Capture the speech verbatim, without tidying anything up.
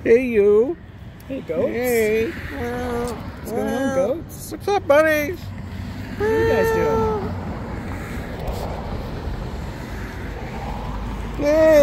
Hey, you. Hey, goats. Hey. What's going on, goats? What's up, buddies? What are you guys doing? Yeah.